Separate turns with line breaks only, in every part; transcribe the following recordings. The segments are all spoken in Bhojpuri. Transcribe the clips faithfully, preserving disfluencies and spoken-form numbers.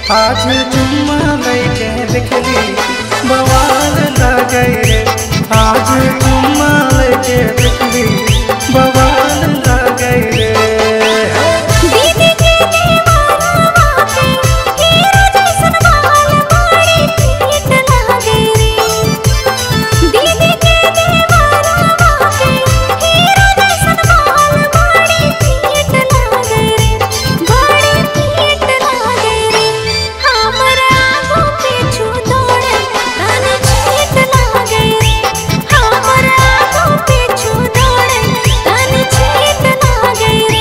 आज चुम्मा लैके देखली बवाल लागे रे। आज चुम्मा लैके देखली बवाल लागे रे।
दीदी के दीवाना बाटे हीरा जैसन बाल बड़ी पीट लागे रे। दीदी के दीवाना बाटे हीरा जैसन बाल बड़ी पीट लागे रे। बड़ी पीट लागे रे। हमरा आगू पीछू दौड़े तनी छीट लागे रे। हमरा आगू पीछू दौड़े तनी छीट लागे रे।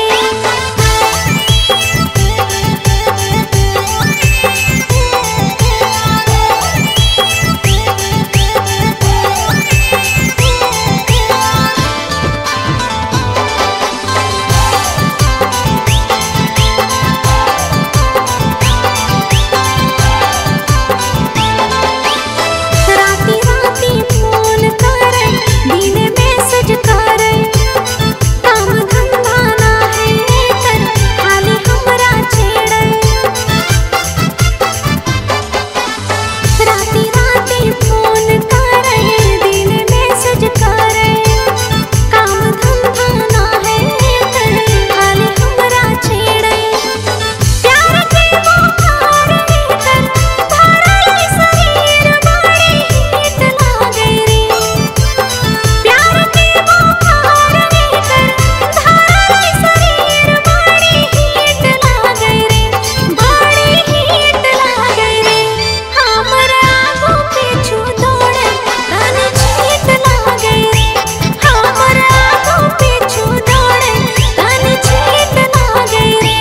राती राती फोन करे दिने मैसेज करे। काम धंधा ना है कर खाली हमरा छेड़े। राती राती फोन करे दिने मैसेज करे। काम धंधा ना है कर खाली हमरा छेड़े। प्यार के बुखार लेकर भरल शरीर बड़ी हीट लागे रे। प्यार के बुखार लेकर भरल शरीर बड़ी हीट लागे रे। बड़ी हीट लागे रे। हमरा आगू पीछू दौड़े तनी छीट लागे रे। हमरा आगू पीछू दौड़े तनी छीट लागे रे।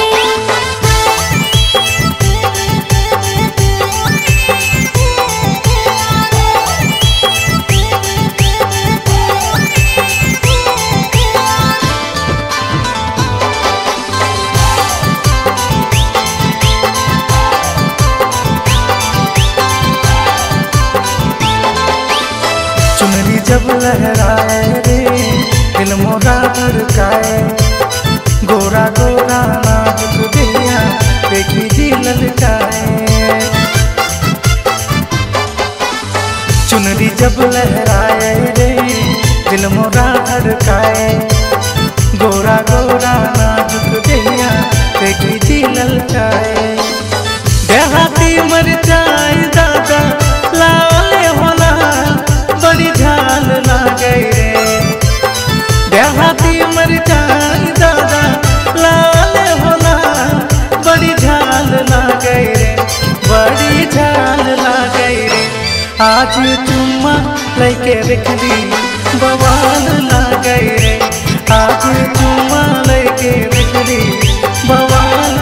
चुनरी जब लहराए रे दिल मोरा धड़काए। गोरा गोरा नाजुक दिया देखी जी ललचाए। चुनरी जब लहराए रे दिल मोरा धड़काए। गोरा गोरा नाजुक दिया देखी जी ललचाए। देहाती मरचाई दादा लाले होला बड़ी झाल लागे रे। देहाती मरचाई दादा लाले होला बड़ी झाल लागे रे। बड़ी झाल लागे रे। आज चुम्मा लैके देखली बवाल लागे रे। आज चुम्मा लैके देखली बवाल